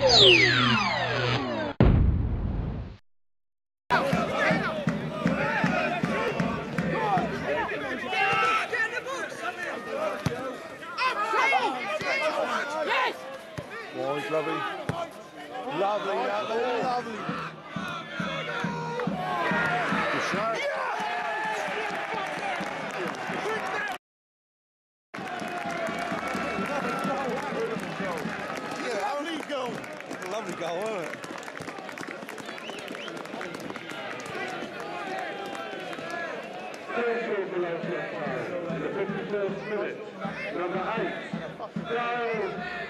Oh, it's lovely. Lovely, lovely. Good shot. Yeah, lovely goal. Lovely goal, wasn't it? For Lowestoft Town, in the 51st minute, number 8, Dale